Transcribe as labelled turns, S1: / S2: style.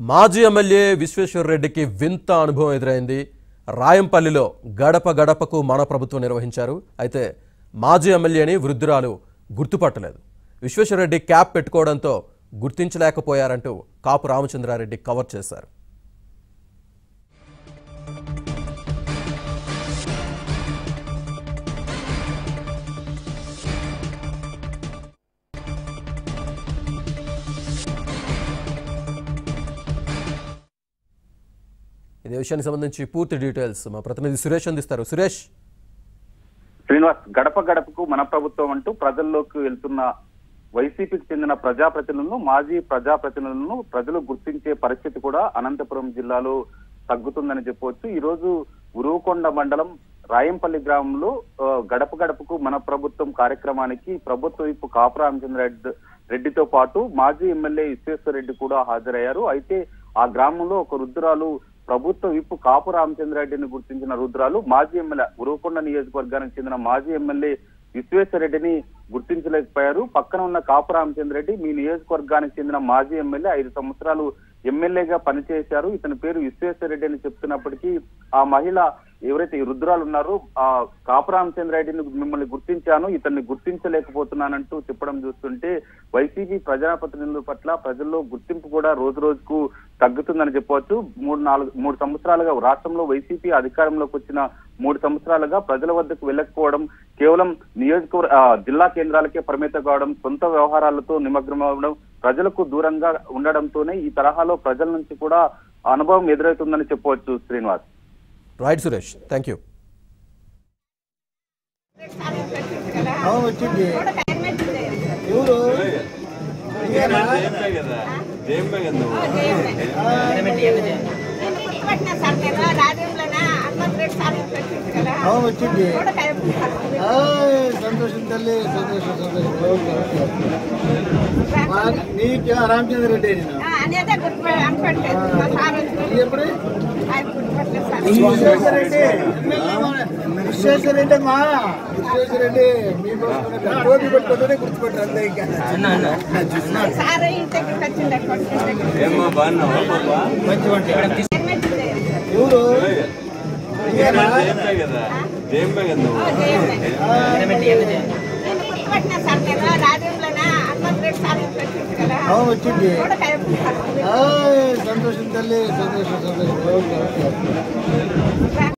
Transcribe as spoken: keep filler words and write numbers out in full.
S1: మాజీ ఎమ్మెల్యే విశ్వేశ్వర రెడ్డికి వింత అనుభవం ఎదురైంది. రాయంపల్లిలో గడప గడపకు మన ప్రభుత్వం నిర్వహించారు. అయితే మాజీ ఎమ్మెల్యేని వృద్ధురాలు గుర్తుపట్టలేదు. విశ్వేశ్వర రెడ్డి క్యాప్ పెట్టుకోవడంతో గుర్తించలేకపోయారంటూ కాపు రామచంద్రారెడ్డి కవర్ చేశారు. ఇదే విషయానికి సంబంధించి పూర్తి డీటెయిల్స్ మా ప్రతినిధి సురేష్ అందిస్తారు. సురేష్.
S2: శ్రీనివాస్, గడప గడపకు మన ప్రభుత్వం అంటూ ప్రజల్లోకి వెళ్తున్న వైసీపీకి చెందిన ప్రజాప్రతినిధులను, మాజీ ప్రజాప్రతినిధులను ప్రజలు గుర్తించే పరిస్థితి కూడా అనంతపురం జిల్లాలో తగ్గుతుందని చెప్పవచ్చు. ఈ రోజు ఉరువకొండ మండలం రాయంపల్లి గ్రామంలో గడప గడపకు మన ప్రభుత్వం కార్యక్రమానికి ప్రభుత్వ వైపు కాపు రామచంద్రారెడ్డి రెడ్డితో పాటు మాజీ ఎమ్మెల్యే విశ్వేశ్వర రెడ్డి కూడా హాజరయ్యారు. అయితే ఆ గ్రామంలో ఒక వృద్ధురాలు ప్రభుత్వ విప్పు కాపు రామచంద్రారెడ్డిని గుర్తించిన రుద్రాలు మాజీ ఎమ్మెల్యే ఉరువకొండ నియోజకవర్గానికి చెందిన మాజీ ఎమ్మెల్యే విశ్వేశ్వర రెడ్డిని గుర్తించలేకపోయారు. పక్కన ఉన్న కాపు రామచంద్రారెడ్డి మీ నియోజకవర్గానికి చెందిన మాజీ ఎమ్మెల్యే, ఐదు సంవత్సరాలు ఎమ్మెల్యేగా పనిచేశారు, ఇతని పేరు విశ్వేశ్వర రెడ్డి అని చెప్తున్నప్పటికీ ఆ మహిళ ఎవరైతే ఈ రుద్రాలు ఉన్నారో ఆ కాపు రామచంద్రారెడ్డిని మిమ్మల్ని గుర్తించాను, ఇతన్ని గుర్తించలేకపోతున్నానంటూ చెప్పడం చూస్తుంటే వైసీపీ ప్రజాప్రతినిధుల పట్ల ప్రజల్లో గుర్తింపు కూడా రోజు రోజుకు తగ్గుతుందని చెప్పవచ్చు. మూడు నాలుగు మూడు సంవత్సరాలుగా రాష్ట్రంలో వైసీపీ అధికారంలోకి వచ్చిన మూడు సంవత్సరాలుగా ప్రజల వద్దకు వెళ్ళకపోవడం, కేవలం నియోజకవర్గ జిల్లా కేంద్రాలకే పరిమితం కావడం, సొంత వ్యవహారాలతో నిమగ్నమవడం, ప్రజలకు దూరంగా ఉండడంతోనే ఈ తరహాలో ప్రజల నుంచి కూడా అనుభవం ఎదురవుతుందని చెప్పవచ్చు. Srinivas.
S1: Right Suresh, thank you.
S3: వచ్చింది సంతోషం తల్లి, సంతోషం సంతోషం. నీకు రామచంద్ర రెడ్డి ఎప్పుడు విశ్వేశ్వర రెడ్డి విశ్వేశ్వర రెడ్డి అమ్మా విశ్వేశ్వర రెడ్డి మీకోసం టోపీ పెట్టుకుంటూనే గుర్తుపెట్టారు అంతే. ఇంకా ఎవరు వచ్చింది సంతోషం తల్లి, సంతోషం సంతోషం.